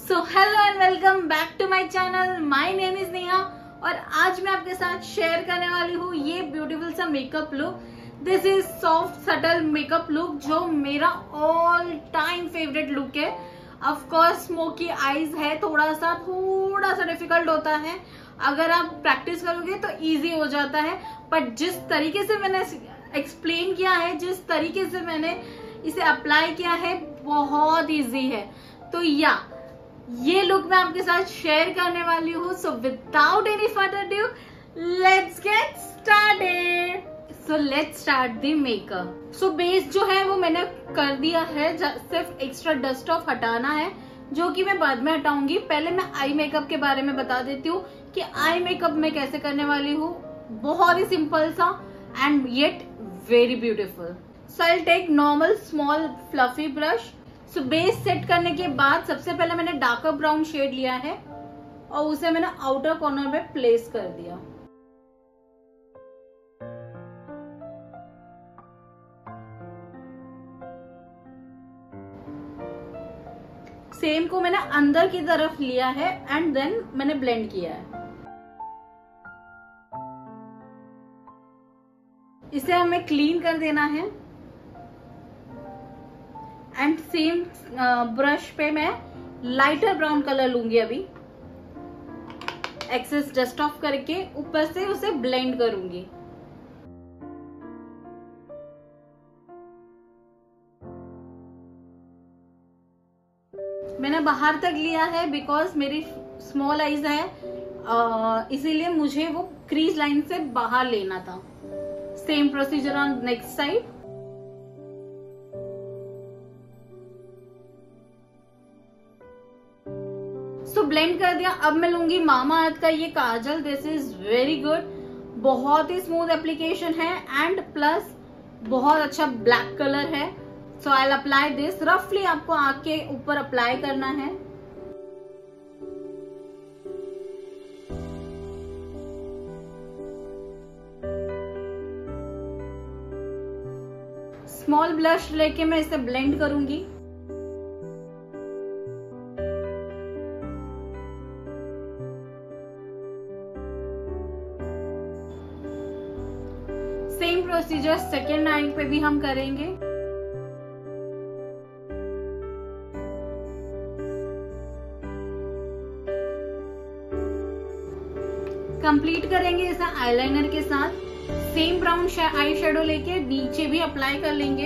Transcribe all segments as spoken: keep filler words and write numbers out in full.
So hello and welcome back to my channel. My name is Neha और आज मैं आपके साथ शेयर करने वाली हूँ ये ब्यूटीफुल सा makeup look. This is soft subtle makeup look जो मेरा ऑल टाइम फेवरेट लुक है। ऑफ कोर्स स्मोकी आईज है, थोड़ा सा थोड़ा सा डिफिकल्ट होता है, अगर आप प्रैक्टिस करोगे तो इजी हो जाता है। बट जिस तरीके से मैंने एक्सप्लेन किया है, जिस तरीके से मैंने इसे अप्लाई किया है, बहुत इजी है। तो या ये लुक मैं आपके साथ शेयर करने वाली हूँ। So without any further due let's get started. So let's start the makeup. So base जो है वो मैंने कर दिया है, सिर्फ एक्स्ट्रा डस्ट ऑफ हटाना है जो कि मैं बाद में हटाऊंगी। पहले मैं आई मेकअप के बारे में बता देती हूँ कि आई मेकअप मैं कैसे करने वाली हूँ। बहुत ही सिंपल सा and yet very beautiful. So I will take normal small fluffy brush. So base set करने के बाद सबसे पहले मैंने डार्कर ब्राउन शेड लिया है और उसे मैंने आउटर कॉर्नर में प्लेस कर दिया। सेम को मैंने अंदर की तरफ लिया है एंड देन मैंने ब्लेंड किया है। इसे हमें क्लीन कर देना है एंड सेम ब्रश पे मैं लाइटर ब्राउन कलर लूंगी। अभी एक्सेस डस्ट ऑफ करके ऊपर से उसे ब्लेंड करूंगी। मैंने बाहर तक लिया है बिकॉज मेरी स्मॉल आईज है, इसीलिए मुझे वो क्रीज लाइन से बाहर लेना था। Same procedure on next side. So blend कर दिया। अब मैं लूंगी मामा अर्थ का ये kajal. This is very good, बहुत ही स्मूथ एप्लीकेशन है एंड प्लस बहुत अच्छा ब्लैक कलर है। So I will apply this. रफली आपको आंख के ऊपर अप्लाई करना है। स्मॉल ब्लश लेके मैं इसे ब्लेंड करूंगी। सेम प्रोसीजर सेकेंड आई पे भी हम करेंगे। कंप्लीट करेंगे इसे आईलाइनर के साथ। सेम ब्राउन आई शेडो लेके नीचे भी अप्लाई कर लेंगे।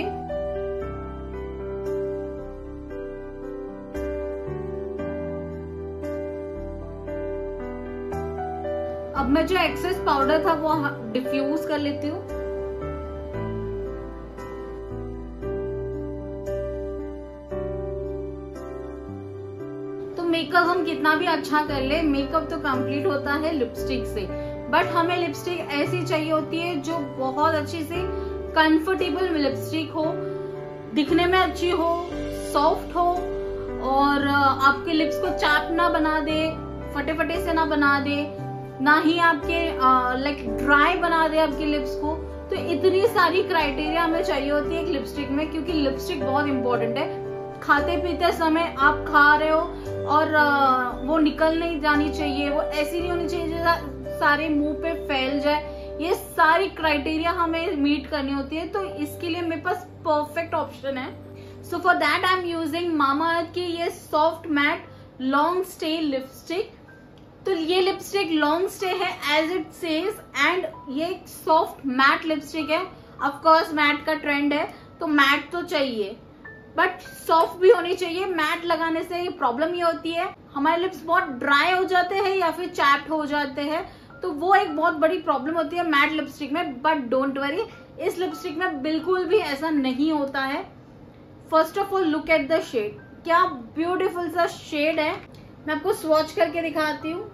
अब मैं जो एक्सेस पाउडर था वो डिफ्यूज कर लेती हूँ। मेकअप हम कितना भी अच्छा कर ले, मेकअप तो कंप्लीट होता है लिपस्टिक से। बट हमें लिपस्टिक ऐसी चाहिए होती है जो बहुत अच्छी से कंफर्टेबल लिपस्टिक हो, दिखने में अच्छी हो, सॉफ्ट हो और आपके लिप्स को चाप ना बना दे, फटे फटे से ना बना दे, ना ही आपके लाइक ड्राई बना दे आपके लिप्स को। तो इतनी सारी क्राइटेरिया हमें चाहिए होती है एक लिपस्टिक में, क्योंकि लिपस्टिक बहुत इंपॉर्टेंट है। खाते पीते समय आप खा रहे हो और वो निकल नहीं जानी चाहिए, वो ऐसी नहीं होनी चाहिए जैसा सारे मुंह पे फैल जाए। ये सारी क्राइटेरिया हमें मीट करनी होती है, तो इसके लिए मेरे पास परफेक्ट ऑप्शन है। So for that I am using Mamaearth की ये soft matte long stay lipstick. तो ये लिपस्टिक लॉन्ग स्टे है एज इट सेज एंड ये सॉफ्ट मैट लिपस्टिक है। ऑफ कोर्स मैट का ट्रेंड है तो मैट तो चाहिए, बट सॉफ्ट भी होनी चाहिए। मैट लगाने से ये प्रॉब्लम ये होती है, हमारे लिप्स बहुत ड्राई हो जाते हैं या फिर चैप्ड हो जाते हैं, तो वो एक बहुत बड़ी प्रॉब्लम होती है मैट लिपस्टिक में। बट डोंट वरी, इस लिपस्टिक में बिल्कुल भी ऐसा नहीं होता है। First of all look at the shade, क्या ब्यूटीफुल सा शेड है। मैं आपको स्वॉच करके दिखाती हूँ।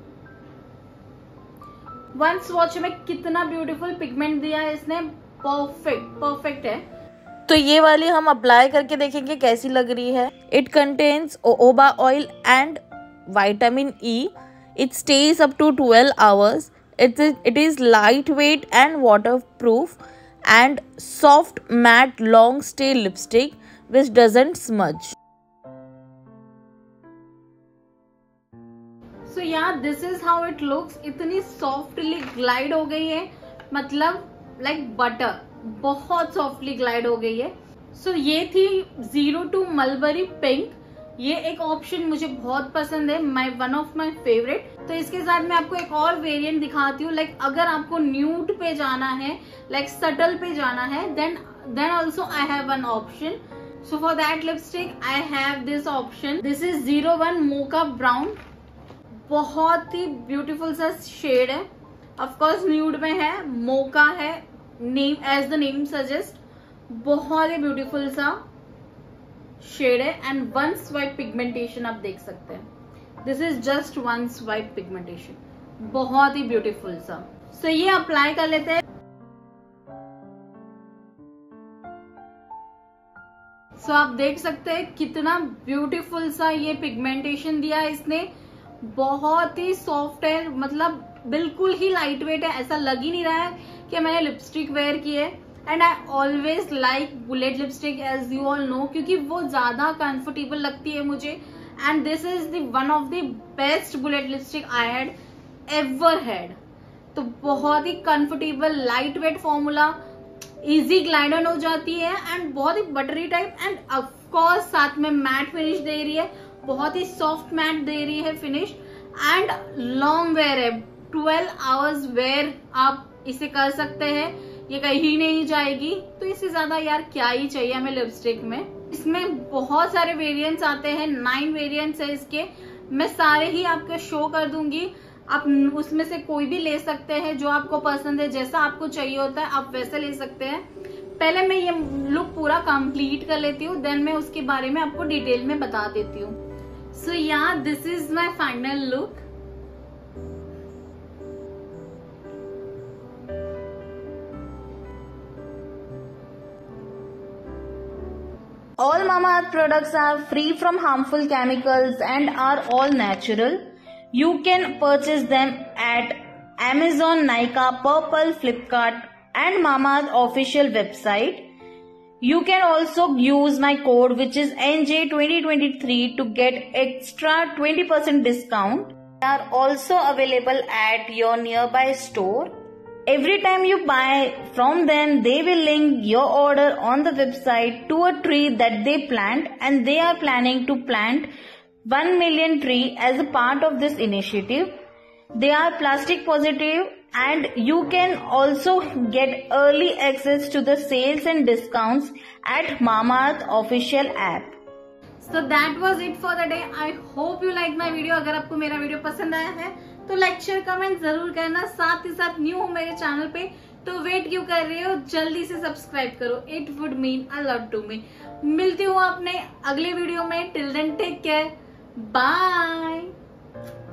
वन स्वॉच में कितना ब्यूटीफुल पिगमेंट दिया है इसने, परफेक्ट परफेक्ट है। तो ये वाली हम अप्लाई करके देखेंगे कैसी लग रही है। It contains jojoba oil and vitamin E. It stays up to twelve hours. It is it is light weight and water proof and soft matte long stay lipstick which doesn't smudge. So yeah this is how it looks. इतनी softly glide हो गई है, मतलब like butter, बहुत softly glide हो गई है। सो so, ये थी जीरो टू मलबरी पिंक। ये एक ऑप्शन मुझे बहुत पसंद है, my one of my favourite. तो इसके साथ मैं आपको एक और वेरिएंट दिखाती हूँ। लाइक अगर आपको न्यूड पे जाना है, लाइक सटल पे जाना है, then then also I have one option. So for that lipstick I have this option. This is zero one mocha brown. बहुत ही ब्यूटीफुल सा शेड है, ऑफकोर्स न्यूड में है, मोका है, name as the name suggest. बहुत ही beautiful सा शेड है एंड वन स्वाइप पिगमेंटेशन आप देख सकते हैं। This is just one swipe pigmentation, बहुत ही ब्यूटीफुल सा। सो so, ये अप्लाई कर लेते हैं। सो so, आप देख सकते हैं कितना ब्यूटीफुल सा ये पिगमेंटेशन दिया है इसने। बहुत ही सॉफ्ट है, मतलब बिल्कुल ही लाइट वेट है, ऐसा लग ही नहीं रहा है कि मैंने लिपस्टिक वेयर की है। And I always like bullet lipstick as you all know, क्योंकि वो ज्यादा कंफर्टेबल लगती है मुझे। And this is the one of the best bullet lipstick I had ever had. तो बहुत ही comfortable, light weight formula, easy gliding हो जाती है एंड बहुत ही बटरी टाइप। एंड ऑफकोर्स साथ में मैट फिनिश दे रही है, बहुत ही सॉफ्ट मैट दे रही है फिनिश। एंड लॉन्ग वेयर है, ट्वेल्व आवर्स वेयर आप इसे कर सकते हैं, ये कहीं नहीं जाएगी। तो इससे ज्यादा यार क्या ही चाहिए हमें लिपस्टिक में। इसमें बहुत सारे वेरिएंट्स आते हैं, नाइन वेरिएंट्स है इसके। मैं सारे ही आपको शो कर दूंगी, आप उसमें से कोई भी ले सकते हैं जो आपको पसंद है, जैसा आपको चाहिए होता है आप वैसे ले सकते हैं। पहले मैं ये लुक पूरा कंप्लीट कर लेती हूँ, देन मैं उसके बारे में आपको डिटेल में बता देती हूँ। So yeah this is my final look. All Mamaearth products are free from harmful chemicals and are all natural. You can purchase them at Amazon, Nykaa, Purple, Flipkart and Mamaearth official website. You can also use my code which is N J twenty twenty-three to get extra twenty percent discount. They are also available at your nearby store. Every time you buy from them, they will link your order on the website to a tree that they plant, and they are planning to plant one million tree as a part of this initiative. They are plastic positive and you can also get early access to the sales and discounts at Mamaearth official app. So that was it for the day. I hope you like my video. अगर आपको मेरा video पसंद आया है तो like share comment जरूर करना। साथ ही साथ न्यू हो मेरे चैनल पे तो वेट क्यों कर रहे हो, जल्दी से सब्सक्राइब करो, it would mean a lot to me. मिलती हूँ अपने अगले वीडियो में। Till then take care, bye.